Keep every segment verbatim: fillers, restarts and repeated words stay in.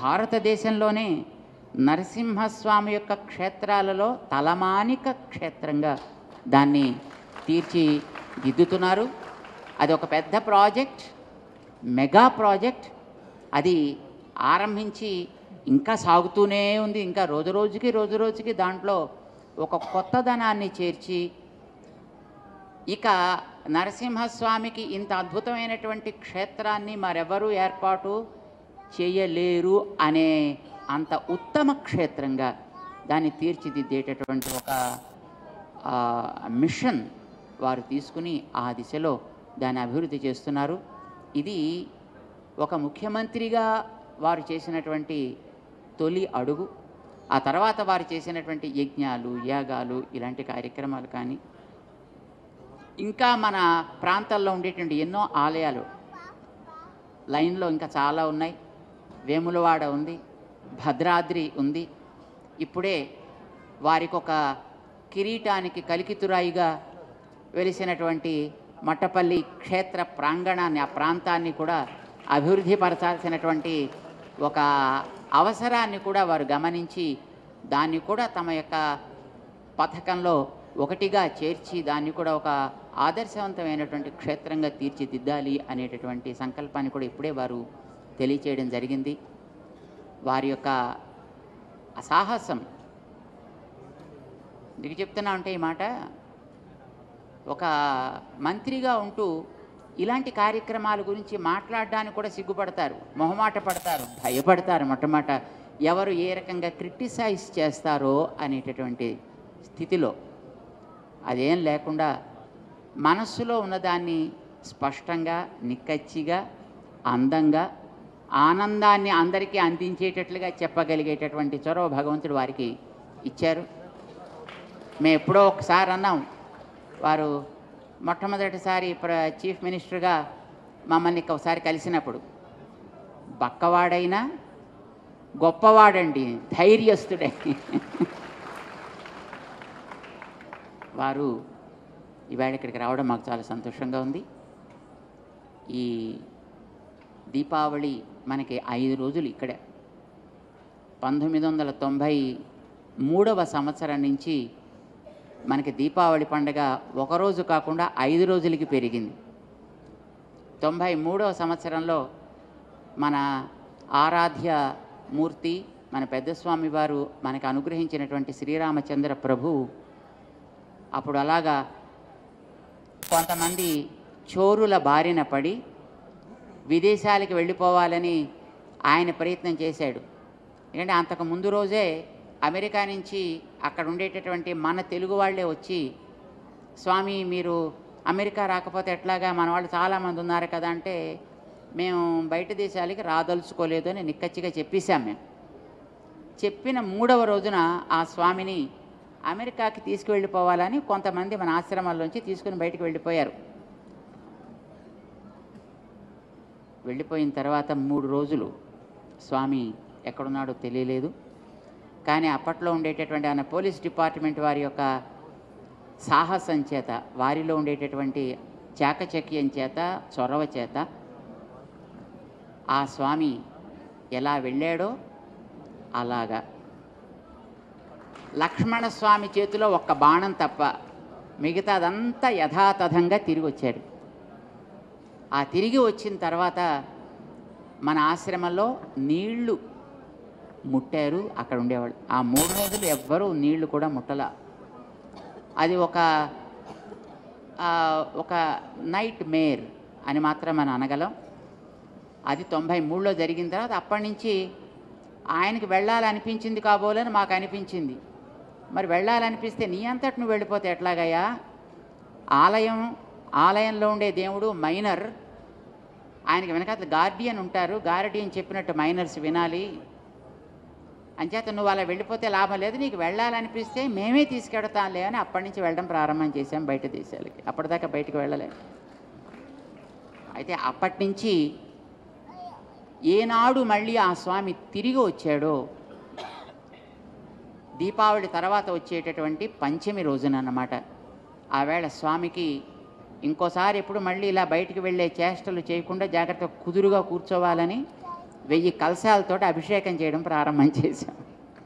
భారతదేశంలోనే నరసింహస్వామి యొక్క క్షేత్రాలలో తలమానిక క్షేత్రంగా దాన్ని తీర్చిదిద్దుతున్నారు. అది ఒక పెద్ద ప్రాజెక్ట్, మెగా ప్రాజెక్ట్. అది ఆరంభించి ఇంకా సాగుతూనే ఉంది. ఇంకా రోజు రోజుకి రోజు రోజుకి దాంట్లో ఒక కొత్తదనాన్ని చేర్చి, ఇక నరసింహస్వామికి ఇంత అద్భుతమైనటువంటి క్షేత్రాన్ని మరెవరూ ఏర్పాటు చేయలేరు అనే అంత ఉత్తమ క్షేత్రంగా దాన్ని తీర్చిదిద్దేటటువంటి ఒక మిషన్ వారు తీసుకుని ఆ దిశలో దాన్ని అభివృద్ధి చేస్తున్నారు. ఇది ఒక ముఖ్యమంత్రిగా వారు చేసినటువంటి తొలి అడుగు. ఆ తర్వాత వారు చేసినటువంటి యజ్ఞాలు, యాగాలు, ఇలాంటి కార్యక్రమాలు కానీ, ఇంకా మన ప్రాంతాల్లో ఉండేటువంటి ఎన్నో ఆలయాలు లైన్లో ఇంకా చాలా ఉన్నాయి. వేములవాడ ఉంది, భద్రాద్రి ఉంది. ఇప్పుడే వారికి ఒక కిరీటానికి కలికితురాయిగా వెలిసినటువంటి మట్టపల్లి క్షేత్ర ప్రాంగణాన్ని, ఆ ప్రాంతాన్ని కూడా అభివృద్ధి పరచాల్సినటువంటి ఒక అవసరాన్ని కూడా వారు గమనించి దాన్ని కూడా తమ యొక్క పథకంలో ఒకటిగా చేర్చి దాన్ని కూడా ఒక ఆదర్శవంతమైనటువంటి క్షేత్రంగా తీర్చిదిద్దాలి అనేటటువంటి సంకల్పాన్ని కూడా ఇప్పుడే వారు తెలియచేయడం జరిగింది. వారి యొక్క సాహసం ఎందుకు చెప్తున్నా అంటే ఈ మాట, ఒక మంత్రిగా ఉంటూ ఇలాంటి కార్యక్రమాల గురించి మాట్లాడడానికి కూడా సిగ్గుపడతారు, మొహమాట పడతారు, భయపడతారు. మొట్టమొదట ఎవరు ఏ రకంగా క్రిటిసైజ్ చేస్తారో అనేటటువంటి స్థితిలో అదేం లేకుండా మనస్సులో ఉన్నదాన్ని స్పష్టంగా, నిక్కచ్చిగా, అందంగా, ఆనందాన్ని అందరికీ అందించేటట్లుగా చెప్పగలిగేటటువంటి చొరవ భగవంతుడు వారికి ఇచ్చారు. మేము ఎప్పుడో ఒకసారి అన్నాం, వారు మొట్టమొదటిసారి చీఫ్ మినిస్టర్గా మమ్మల్ని ఒకసారి కలిసినప్పుడు, బక్కవాడైనా గొప్పవాడండి, ధైర్యస్తుడే. వారు ఇవాళ ఇక్కడికి రావడం మాకు చాలా సంతోషంగా ఉంది. ఈ దీపావళి మనకి ఐదు రోజులు ఇక్కడే. పంతొమ్మిది వందల తొంభై మూడవ సంవత్సరం నుంచి మనకి దీపావళి పండుగ ఒకరోజు కాకుండా ఐదు రోజులకి పెరిగింది. తొంభై మూడవ సంవత్సరంలో మన ఆరాధ్య మూర్తి, మన పెద్దస్వామి వారు మనకు అనుగ్రహించినటువంటి శ్రీరామచంద్ర ప్రభు అప్పుడు అలాగా కొంతమంది చోరుల బారిన పడి విదేశాలకు వెళ్ళిపోవాలని ఆయన ప్రయత్నం చేశాడు. ఎందుకంటే అంతకు ముందు రోజే అమెరికా నుంచి అక్కడ ఉండేటటువంటి మన తెలుగు వాళ్ళే వచ్చి, స్వామి మీరు అమెరికా రాకపోతే ఎట్లాగా, మన వాళ్ళు చాలామంది ఉన్నారు కదా అంటే, మేము బయట దేశాలకి రాదలుచుకోలేదు అని నిక్కచ్చిగా చెప్పేశాం. మేము చెప్పిన మూడవ రోజున ఆ స్వామిని అమెరికాకి తీసుకువెళ్ళిపోవాలని కొంతమంది మన ఆశ్రమాల్లోంచి తీసుకుని బయటకు వెళ్ళిపోయారు. వెళ్ళిపోయిన తర్వాత మూడు రోజులు స్వామి ఎక్కడున్నాడో తెలియలేదు. కానీ అప్పట్లో ఉండేటటువంటి ఆయన పోలీస్ డిపార్ట్మెంట్ వారి యొక్క సాహసం చేత, వారిలో ఉండేటటువంటి చాకచక్యం చేత, చొరవ చేత ఆ స్వామి ఎలా వెళ్ళాడో అలాగా లక్ష్మణస్వామి చేతిలో ఒక్క బాణం తప్ప మిగతాదంతా యథాతథంగా తిరిగి వచ్చాడు. ఆ తిరిగి వచ్చిన తర్వాత మన ఆశ్రమంలో నీళ్లు ముట్టారు అక్కడ ఉండేవాళ్ళు. ఆ మూడు రోజులు ఎవ్వరూ నీళ్లు కూడా ముట్టల. అది ఒక ఒక నైట్ మేర్ అని మాత్రం మనం అనగలం. అది తొంభై మూడులో జరిగిన తర్వాత అప్పటి నుంచి ఆయనకి వెళ్ళాలనిపించింది కాబోలని మాకు అనిపించింది. మరి వెళ్ళాలనిపిస్తే నీ అంతటి నువ్వు వెళ్ళిపోతే ఎట్లాగయ్యా? ఆలయం ఆలయంలో ఉండే దేవుడు మైనర్, ఆయనకి వెనకాల గార్డియన్ ఉంటారు, గార్డియన్ చెప్పినట్టు మైనర్స్ వినాలి. అంచేత నువ్వు అలా వెళ్ళిపోతే లాభం లేదు, నీకు వెళ్ళాలనిపిస్తే మేమే తీసుకెడతాంలే అని అప్పటి నుంచి వెళ్ళడం ప్రారంభం చేశాం బయట దేశాలకి. అప్పటిదాకా బయటకు వెళ్ళలే. అయితే అప్పటి నుంచి ఏనాడు మళ్ళీ ఆ స్వామి తిరిగి వచ్చాడో దీపావళి తర్వాత వచ్చేటటువంటి పంచమి రోజున అన్నమాట. ఆవేళ స్వామికి ఇంకోసారి ఎప్పుడు మళ్ళీ ఇలా బయటికి వెళ్ళే చేష్టలు చేయకుండా జాగ్రత్తగా కుదురుగా కూర్చోవాలని వెయ్యి కలశాలతోటి అభిషేకం చేయడం ప్రారంభం చేశాం.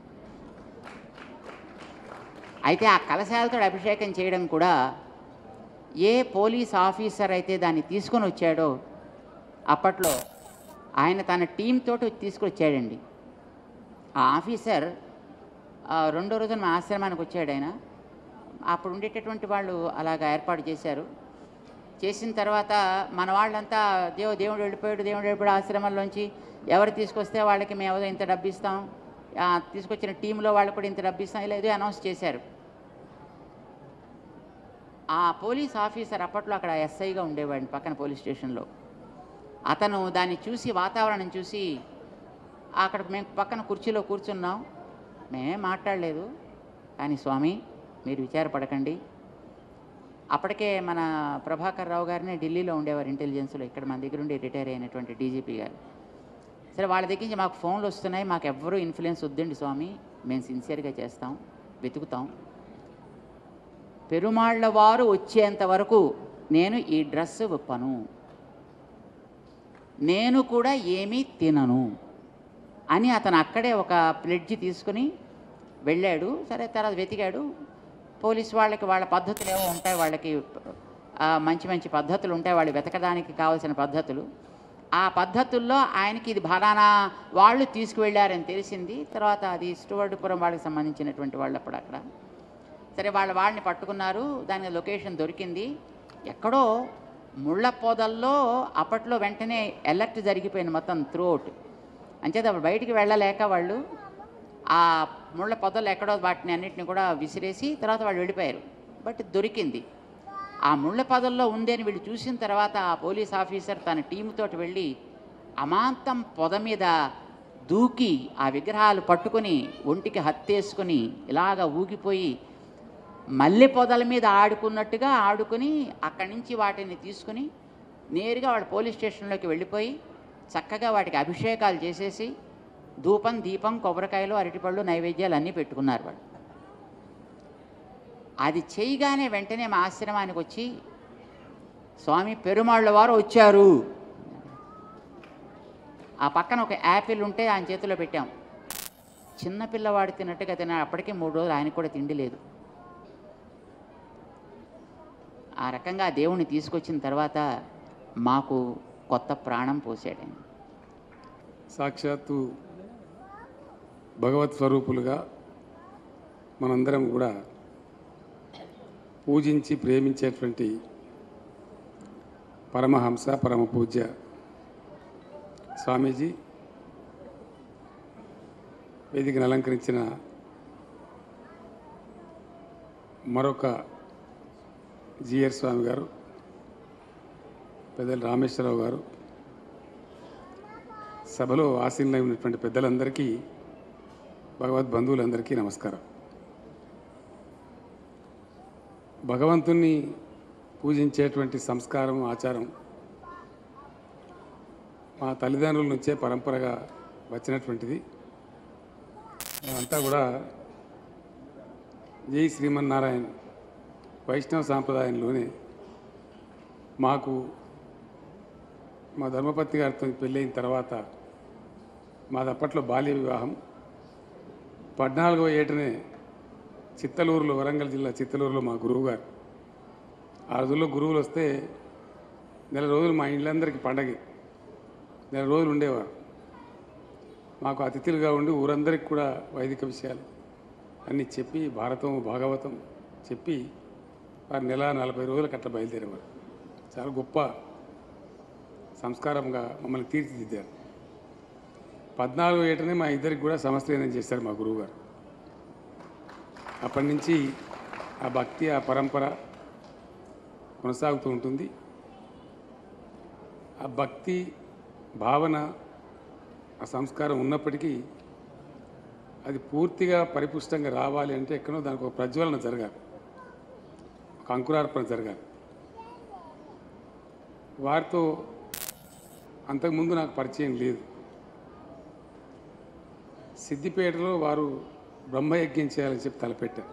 అయితే ఆ కలశాలతో అభిషేకం చేయడం కూడా ఏ పోలీస్ ఆఫీసర్ అయితే దాన్ని తీసుకొని వచ్చాడో అప్పట్లో ఆయన తన టీం తోటి తీసుకొచ్చాడండి. ఆ ఆఫీసర్ రెండో రోజున మా ఆశ్రమానికి వచ్చాడు. ఆయన అప్పుడు ఉండేటటువంటి వాళ్ళు అలాగా ఏర్పాటు చేశారు. చేసిన తర్వాత మన వాళ్ళంతా దేవు దేవుడు వెళ్ళిపోయాడు దేవుడు వెళ్ళిపోయాడు ఆశ్రమంలోంచి ఎవరు తీసుకొస్తే వాళ్ళకి మేము ఇంత డబ్బు ఇస్తాం, తీసుకొచ్చిన టీంలో వాళ్ళకి కూడా ఇంత డబ్బు ఇస్తాం, ఇలా ఏదో అనౌన్స్ చేశారు. ఆ పోలీస్ ఆఫీసర్ అప్పట్లో అక్కడ ఎస్ఐగా ఉండేవాడిని పక్కన పోలీస్ స్టేషన్లో. అతను దాన్ని చూసి వాతావరణం చూసి అక్కడ మేము పక్కన కుర్చీలో కూర్చున్నాం, మేమేం మాట్లాడలేదు. కానీ స్వామి మీరు విచారపడకండి, అప్పటికే మన ప్రభాకర్ రావు గారిని ఢిల్లీలో ఉండేవారు ఇంటెలిజెన్స్లో, ఇక్కడ మన దగ్గర ఉండి రిటైర్ అయినటువంటి డీజీపీ గారు. సరే వాళ్ళ దగ్గర నుంచి మాకు ఫోన్లు వస్తున్నాయి, మాకు ఎవ్వరూ ఇన్ఫ్లుయెన్స్ వద్దండి స్వామి, మేము సిన్సియర్గా చేస్తాం, వెతుకుతాం. పెరుమాళ్ళ వారు వచ్చేంత వరకు నేను ఈ డ్రెస్ విప్పను, నేను కూడా ఏమీ తినను అని అతను అక్కడే ఒక ప్లెడ్జ్ తీసుకుని వెళ్ళాడు. సరే తర్వాత వెతికాడు. పోలీసు వాళ్ళకి వాళ్ళ పద్ధతులు ఏవో ఉంటాయి, వాళ్ళకి మంచి మంచి పద్ధతులు ఉంటాయి, వాళ్ళు వెతకడానికి కావాల్సిన పద్ధతులు. ఆ పద్ధతుల్లో ఆయనకి ఇది ఫలానా వాళ్ళు తీసుకువెళ్ళారని తెలిసింది. తర్వాత అది స్టువర్డ్పురం వాళ్ళకి సంబంధించినటువంటి వాళ్ళు అప్పుడు అక్కడ. సరే వాళ్ళ వాళ్ళని పట్టుకున్నారు, దాని లొకేషన్ దొరికింది. ఎక్కడో ముళ్ళ పొదల్లో అప్పట్లో వెంటనే అలర్ట్ జరిగిపోయింది మొత్తం త్రూఅవుట్. అంచేత అప్పుడు బయటికి వెళ్ళలేక వాళ్ళు ఆ ముళ్ళ పొదల్లో ఎక్కడో వాటిని అన్నింటిని కూడా విసిరేసి తర్వాత వాళ్ళు వెళ్ళిపోయారు. బట్ దొరికింది. ఆ ముళ్ళ పొదల్లో ఉంది అని వీళ్ళు చూసిన తర్వాత ఆ పోలీస్ ఆఫీసర్ తన టీముతోటి వెళ్ళి అమాంతం పొద మీద దూకి ఆ విగ్రహాలు పట్టుకొని ఒంటికి హత్తేసుకొని ఇలాగ ఊగిపోయి మల్లె పొదల మీద ఆడుకున్నట్టుగా ఆడుకుని అక్కడి నుంచి వాటిని తీసుకుని నేరుగా వాడు పోలీస్ స్టేషన్లోకి వెళ్ళిపోయి చక్కగా వాటికి అభిషేకాలు చేసేసి ధూపం దీపం కొబ్బరికాయలు అరటిపళ్ళు నైవేద్యాలు అన్నీ పెట్టుకున్నారు వాడు. అది చేయగానే వెంటనే మా ఆశ్రమానికి వచ్చి స్వామి పెరుమాళ్ళ వారు వచ్చారు. ఆ పక్కన ఒక యాపిల్ ఉంటే ఆయన చేతిలో పెట్టాం. చిన్నపిల్లవాడు తిన్నట్టుగా తిన్నాడు. అప్పటికే మూడు రోజులు ఆయనకు కూడా తిండి లేదు. ఆ రకంగా దేవుణ్ణి తీసుకొచ్చిన తర్వాత మాకు కొత్త ప్రాణం పోసాడండి. సాక్షాత్తు భగవత్ స్వరూపులుగా మనందరం కూడా పూజించి ప్రేమించేటువంటి పరమహంస పరమ పూజ్య స్వామీజీ వేదికను అలంకరించిన మరొక జిఆర్ స్వామి గారు, పెద్దలు రామేశ్వరరావు గారు, సభలో ఆసీనులై ఉన్నటువంటి పెద్దలందరికీ, భగవద్ బంధువులందరికీ నమస్కారం. భగవంతుణ్ణి పూజించేటువంటి సంస్కారం ఆచారం మా తల్లిదండ్రుల నుంచే పరంపరగా వచ్చినటువంటిది. మేమంతా కూడా జై శ్రీమన్నారాయణ వైష్ణవ సాంప్రదాయంలోనే మాకు మా ధర్మపత్ని గారితో పెళ్ళైన తర్వాత మాది అప్పట్లో బాల్య వివాహం. పద్నాలుగో ఏటనే చిత్తలూరులో, వరంగల్ జిల్లా చిత్తలూరులో మా గురువు గారు, ఆ రోజుల్లో గురువులు వస్తే నెల రోజులు మా ఇళ్ళందరికీ పండగ, నెల రోజులు ఉండేవారు. మాకు అతిథులుగా ఉండి ఊరందరికీ కూడా వైదిక విషయాలు అన్నీ చెప్పి భారతం భాగవతం చెప్పి వారు నెల నలభై రోజులకు అట్లా బయలుదేరేవారు. చాలా గొప్ప సంస్కారంగా మమ్మల్ని తీర్చిదిద్దారు. పద్నాలుగు ఏటనే మా ఇద్దరికి కూడా సమస్యనం చేశారు మా గురువుగారు. అప్పటి నుంచి ఆ భక్తి, ఆ పరంపర కొనసాగుతూ ఉంటుంది. ఆ భక్తి భావన, ఆ సంస్కారం ఉన్నప్పటికీ అది పూర్తిగా పరిపుష్టంగా రావాలి అంటే ఎక్కడో దానికి ఒక ప్రజ్వలన జరగాలి, ఒక అంకురార్పణ జరగాలి. వారితో అంతకుముందు నాకు పరిచయం లేదు. సిద్దిపేటలో వారు బ్రహ్మయజ్ఞం చేయాలని చెప్పి తలపెట్టారు.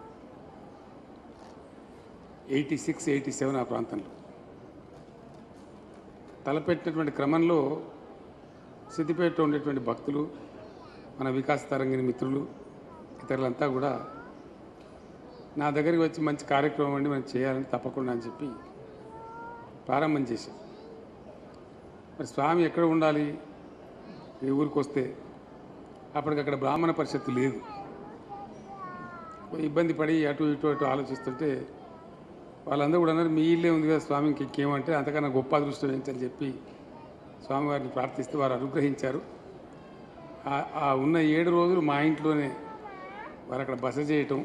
ఎయిటీ సిక్స్ ఎయిటీ సెవెన్ ఆ ప్రాంతంలో తలపెట్టినటువంటి క్రమంలో సిద్దిపేటలో ఉండేటువంటి భక్తులు, మన వికాస్ తరంగిణి మిత్రులు, ఇతరులంతా కూడా నా దగ్గరికి వచ్చి మంచి కార్యక్రమం అండి మనం చేయాలని తప్పకుండా అని చెప్పి ప్రారంభం చేశాం. మరి స్వామి ఎక్కడ ఉండాలి? ఈ ఊరికి వస్తే అప్పటికక్కడ బ్రాహ్మణ పరిషత్తు లేదు. ఇబ్బంది పడి అటు ఇటు అటు ఆలోచిస్తుంటే వాళ్ళందరూ కూడా అన్నారు, మీ ఇల్లే ఉంది కదా స్వామి, ఇంకేమంటే అంతకన్నా గొప్ప అదృష్టం ఏంటని చెప్పి స్వామివారిని ప్రార్థిస్తే వారు అనుగ్రహించారు. ఆ ఉన్న ఏడు రోజులు మా ఇంట్లోనే వారు అక్కడ బస చేయటం,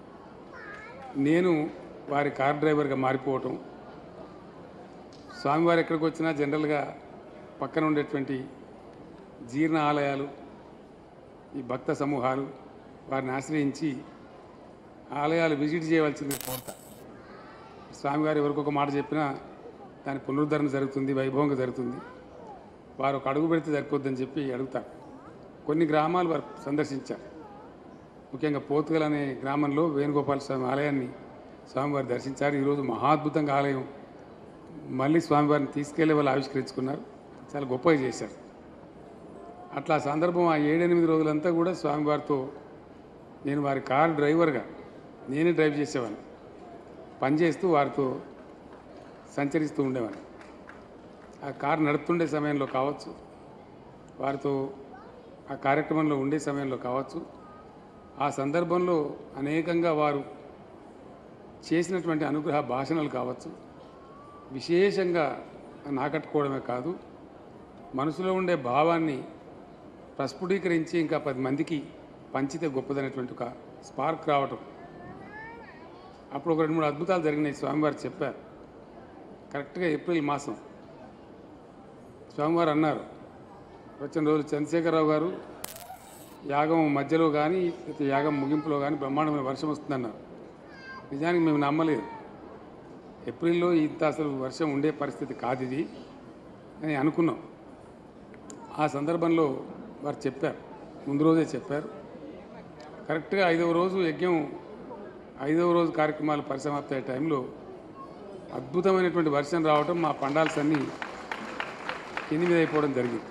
నేను వారి కార్ డ్రైవర్గా మారిపోవటం. స్వామివారు ఎక్కడికి వచ్చినా జనరల్గా పక్కన ఉండేటువంటి జీర్ణ ఆలయాలు, ఈ భక్త సమూహాలు వారిని ఆశ్రయించి ఆలయాలు విజిట్ చేయవలసింది కోరుతా. స్వామివారు ఎవరికొక మాట చెప్పినా దాని పునరుద్ధరణ జరుగుతుంది, వైభవంగా జరుగుతుంది. వారు ఒక అడుగు పెడితే సరిపోద్దని చెప్పి అడుగుతారు. కొన్ని గ్రామాలు వారు సందర్శించారు. ముఖ్యంగా పోతుగల్ అనే గ్రామంలో వేణుగోపాల స్వామి ఆలయాన్ని స్వామివారు దర్శించారు. ఈరోజు మహాద్భుతంగా ఆలయం మళ్ళీ స్వామివారిని తీసుకెళ్లే వాళ్ళు ఆవిష్కరించుకున్నారు. చాలా గొప్పగా చేశారు. అట్లా సందర్భం ఆ ఏడెనిమిది రోజులంతా కూడా స్వామివారితో నేను వారి కార్ డ్రైవర్గా నేనే డ్రైవ్ చేసేవాడిని. పనిచేస్తూ వారితో సంచరిస్తూ ఉండేవాడిని. ఆ కారు నడుపుతుండే సమయంలో కావచ్చు, వారితో ఆ కార్యక్రమంలో ఉండే సమయంలో కావచ్చు, ఆ సందర్భంలో అనేకంగా వారు చేసినటువంటి అనుగ్రహ భాషణలు కావచ్చు, విశేషంగా నాకట్టుకోవడమే కాదు, మనసులో ఉండే భావాన్ని ప్రస్ఫుటీకరించి ఇంకా పది మందికి పంచితే గొప్పదనేటువంటి ఒక స్పార్క్ రావటం. అప్పుడు ఒక రెండు మూడు అద్భుతాలు జరిగినాయి. స్వామివారు చెప్పారు. కరెక్ట్గా ఏప్రిల్ మాసం స్వామివారు అన్నారు, వచ్చిన రోజు చంద్రశేఖరరావు గారు యాగం మధ్యలో కానీ యాగం ముగింపులో కానీ బ్రహ్మాండమైన వర్షం వస్తుందన్నారు. నిజానికి మేము నమ్మలేదు. ఏప్రిల్లో ఇంత అసలు వర్షం ఉండే పరిస్థితి కాదు ఇది అని అనుకున్నాం. ఆ సందర్భంలో వారు చెప్పారు, ముందు రోజే చెప్పారు. కరెక్ట్గా ఐదవ రోజు యజ్ఞం, ఐదవ రోజు కార్యక్రమాలు పరిసమాప్తి అయ్యే టైంలో అద్భుతమైనటువంటి వర్షం రావటం, మా పండాల్స్ అన్నీ కింది మీద అయిపోవడం జరిగింది.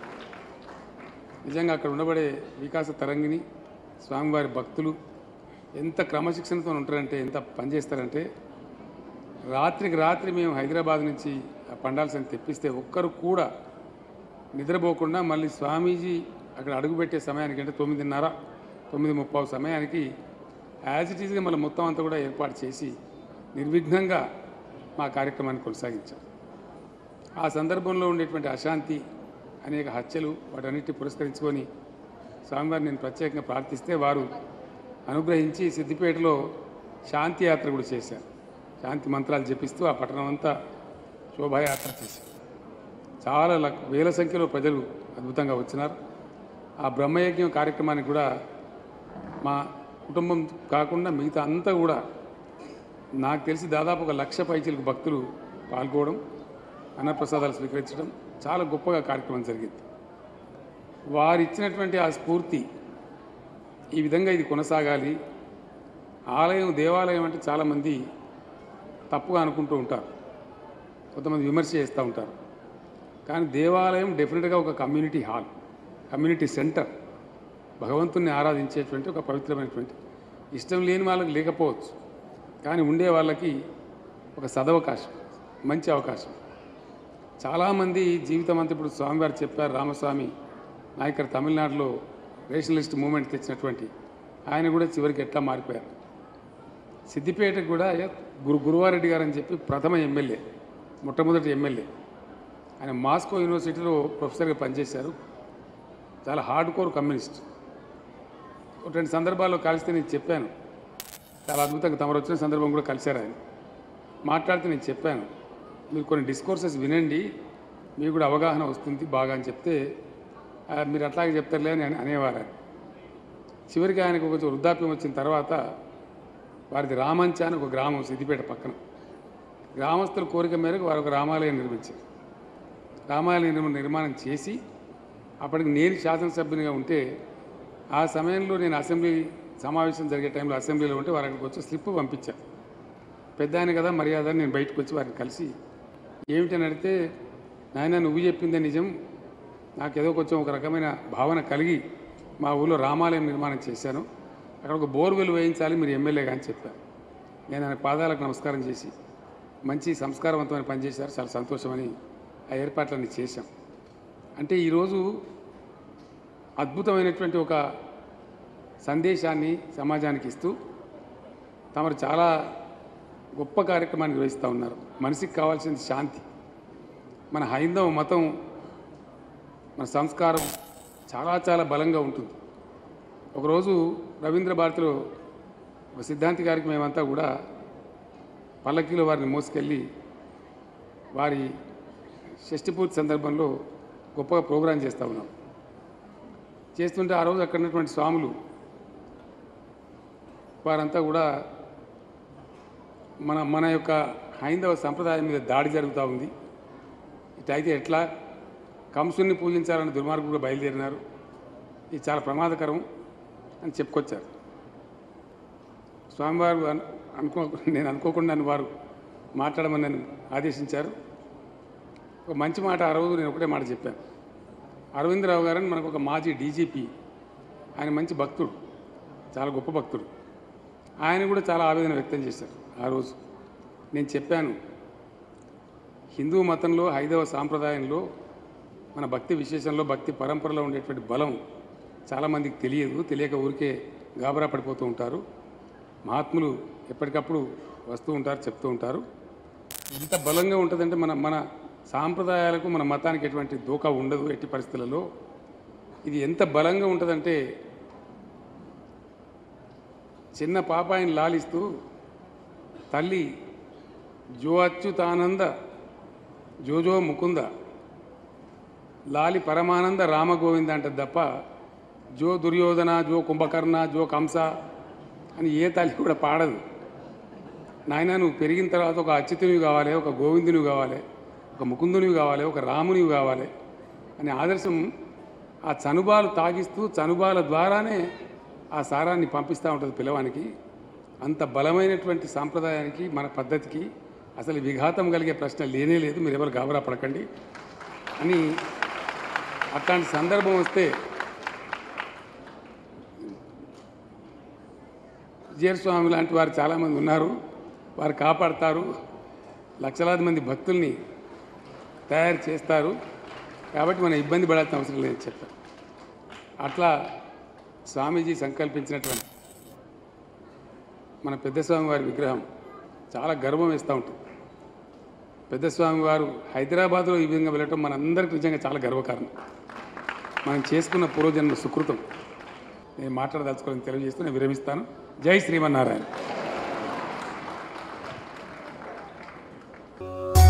నిజంగా అక్కడ ఉండబడే వికాస తరంగిణి స్వామివారి భక్తులు ఎంత క్రమశిక్షణతో ఉంటారంటే, ఎంత పనిచేస్తారంటే, రాత్రికి రాత్రి మేము హైదరాబాద్ నుంచి ఆ పండాల్స్ అని తెప్పిస్తే ఒక్కరు కూడా నిద్రపోకుండా మళ్ళీ స్వామీజీ అక్కడ అడుగుపెట్టే సమయానికి, అంటే తొమ్మిదిన్నర తొమ్మిది ముప్పావు సమయానికి యాజ్ ఇట్ ఈజ్గా మళ్ళీ మొత్తం అంతా కూడా ఏర్పాటు చేసి నిర్విఘ్నంగా మా కార్యక్రమాన్ని కొనసాగించాం. ఆ సందర్భంలో ఉండేటువంటి అశాంతి, అనేక హత్యలు, వాటన్నిటిని పురస్కరించుకొని స్వామివారిని నేను ప్రత్యేకంగా ప్రార్థిస్తే వారు అనుగ్రహించి సిద్దిపేటలో శాంతి యాత్ర కూడా చేశారు. శాంతి మంత్రాలు జపిస్తూ ఆ పట్టణం అంతా శోభాయాత్ర చేశారు. చాలా లక్ వేల సంఖ్యలో ప్రజలు అద్భుతంగా వచ్చినారు. ఆ బ్రహ్మయజ్ఞం కార్యక్రమానికి కూడా మా కుటుంబం కాకుండా మిగతా అంతా కూడా నాకు తెలిసి దాదాపు ఒక లక్ష పైచిలకు భక్తులు పాల్గొనడం, అన్నప్రసాదాలు స్వీకరించడం చాలా గొప్పగా కార్యక్రమం జరిగింది. వారు ఇచ్చినటువంటి ఆ స్ఫూర్తి ఈ విధంగా ఇది కొనసాగాలి. ఆలయం, దేవాలయం అంటే చాలామంది తప్పుగా అనుకుంటూ ఉంటారు, కొంతమంది విమర్శ చేస్తూ ఉంటారు. కానీ దేవాలయం డెఫినెట్గా ఒక కమ్యూనిటీ హాల్, కమ్యూనిటీ సెంటర్, భగవంతుణ్ణి ఆరాధించేటువంటి ఒక పవిత్రమైనటువంటి, ఇష్టం లేని వాళ్ళకి లేకపోవచ్చు, కానీ ఉండే వాళ్ళకి ఒక సదవకాశం, మంచి అవకాశం. చాలామంది జీవితం అంతా, ఇప్పుడు స్వామివారు చెప్పారు, రామస్వామి నాయకర్ తమిళనాడులో రేషనలిస్ట్ మూమెంట్ తెచ్చినటువంటి ఆయన కూడా చివరికి ఎట్లా మారిపోయారు. సిద్దిపేటకు కూడా గురు గురువారెడ్డి గారు అని చెప్పి ప్రథమ ఎమ్మెల్యే, మొట్టమొదటి ఎమ్మెల్యే, ఆయన మాస్కో యూనివర్సిటీలో ప్రొఫెసర్గా పనిచేశారు. చాలా హార్డ్ కోర్ కమ్యూనిస్ట్. ఒక రెండు సందర్భాల్లో కలిస్తే నేను చెప్పాను, చాలా అద్భుతంగా తమరు వచ్చిన సందర్భం కూడా కలిశారు. ఆయన మాట్లాడితే నేను చెప్పాను, మీరు కొన్ని డిస్కోర్సెస్ వినండి, మీకు కూడా అవగాహన వస్తుంది బాగా అని చెప్తే, మీరు అట్లాగే చెప్తారులే అని అనేవారు ఆయన. చివరికి ఆయనకు కొంచెం వృద్ధాప్యం వచ్చిన తర్వాత వారిది రామంచ అని ఒక గ్రామం సిద్దిపేట పక్కన, గ్రామస్తుల కోరిక మేరకు వారు ఒక రామాలయం నిర్మించారు. రామాలయం నిర్మాణం చేసి అప్పటికి నేను శాసనసభ్యునిగా ఉంటే, ఆ సమయంలో నేను అసెంబ్లీ సమావేశం జరిగే టైంలో అసెంబ్లీలో ఉంటే వారు అక్కడికి వచ్చి స్లిప్ పంపించారు. పెద్ద ఆయన కదా మర్యాద, నేను బయటకు వచ్చి వారిని కలిసి ఏమిటని అడిగితే, నాయన నువ్వు చెప్పిందే నిజం, నాకేదో కొంచెం ఒక రకమైన భావన కలిగి మా ఊళ్ళో రామాలయం నిర్మాణం చేశాను. అక్కడ ఒక బోర్వెల్ వేయించాలి, మీరు ఎమ్మెల్యేగా అని చెప్పాను. నేను ఆయన పాదాలకు నమస్కారం చేసి మంచి సంస్కారవంతమైన పనిచేశారు, చాలా సంతోషమని ఆ ఏర్పాట్లన్నీ చేశాం. అంటే ఈరోజు అద్భుతమైనటువంటి ఒక సందేశాన్ని సమాజానికి ఇస్తూ తమరు చాలా గొప్ప కార్యక్రమాన్ని నిర్వహిస్తూ ఉన్నారు. మనిషికి కావాల్సింది శాంతి. మన హైందవ మతం, మన సంస్కారం చాలా చాలా బలంగా ఉంటుంది. ఒకరోజు రవీంద్ర భారతిలో ఒక సిద్ధాంతి గారికి మేమంతా కూడా పల్లకీలో వారిని మోసుకెళ్ళి వారి షష్ఠిపూర్తి సందర్భంలో గొప్పగా ప్రోగ్రాం చేస్తూ ఉన్నాం. చేస్తుంటే ఆ రోజు అక్కడ ఉన్నటువంటి స్వాములు వారంతా కూడా మన మన యొక్క హైందవ సంప్రదాయం మీద దాడి జరుగుతూ ఉంది, ఇటైతే ఎట్లా, కంసుని పూజించాలని దుర్మార్గులు బయలుదేరినారు, ఇది చాలా ప్రమాదకరం అని చెప్పుకొచ్చారు. స్వామివారు అనుకో నేను అనుకోకుండా వారు మాట్లాడమని నన్ను ఆదేశించారు. ఒక మంచి మాట ఆ రోజు నేను ఒకటే మాట చెప్పాను. అరవిందరావు గారని మనకు ఒక మాజీ డీజీపీ, ఆయన మంచి భక్తుడు, చాలా గొప్ప భక్తుడు. ఆయన కూడా చాలా ఆవేదన వ్యక్తం చేశారు. ఆ రోజు నేను చెప్పాను, హిందూ మతంలో హైందవ సాంప్రదాయంలో మన భక్తి విశేషంలో భక్తి పరంపరలో ఉండేటువంటి బలం చాలామందికి తెలియదు, తెలియక ఊరికే గాబరా పడిపోతూ ఉంటారు. మహాత్ములు ఎప్పటికప్పుడు వస్తూ ఉంటారు, చెప్తూ ఉంటారు. ఎంత బలంగా ఉంటుందంటే మన మన సాంప్రదాయాలకు మన మతానికి ఎటువంటి దోకా ఉండదు ఎట్టి పరిస్థితులలో. ఇది ఎంత బలంగా ఉంటుందంటే చిన్న పాపాయిని లాలిస్తూ తల్లి జో అచ్యుతానంద జోజో ముకుంద లాలి పరమానంద రామగోవింద అంటది తప్ప జో దుర్యోధన, జో కుంభకర్ణ, జో కంస అని ఏ తల్లి కూడా పాడదు. నాయన నువ్వు పెరిగిన తర్వాత ఒక అచ్యుతునివి కావాలి, ఒక గోవిందునివి కావాలి, ఒక ముకుందునివి కావాలి, ఒక రామునివి కావాలి అనే ఆదర్శం ఆ చనుబాలు తాగిస్తూ చనుబాల ద్వారానే ఆ సారాన్ని పంపిస్తూ ఉంటుంది పిల్లవానికి. అంత బలమైనటువంటి సాంప్రదాయానికి మన పద్ధతికి అసలు విఘాతం కలిగే ప్రశ్న లేనే లేదు, మీరు ఎవరు గాబరా పడకండి అని. అట్లాంటి సందర్భం వస్తే జీరస్వామి లాంటి వారు చాలామంది ఉన్నారు, వారు కాపాడతారు, లక్షలాది మంది భక్తుల్ని తయారు చేస్తారు, కాబట్టి మనం ఇబ్బంది పడాల్సిన అవసరం లేదని చెప్పారు. అట్లా స్వామీజీ సంకల్పించినటువంటి మన పెద్దస్వామి వారి విగ్రహం చాలా గర్వం వేస్తూ ఉంటుంది. పెద్దస్వామి వారు హైదరాబాద్లో ఈ విధంగా వెళ్ళటం మనందరికీ నిజంగా చాలా గర్వకారణం, మనం చేసుకున్న పూర్వజన్మ సుకృతం. నేను మాట్లాడదలుచుకోవాలని తెలియజేస్తూ నేను విరమిస్తాను. జై శ్రీమన్నారాయణ.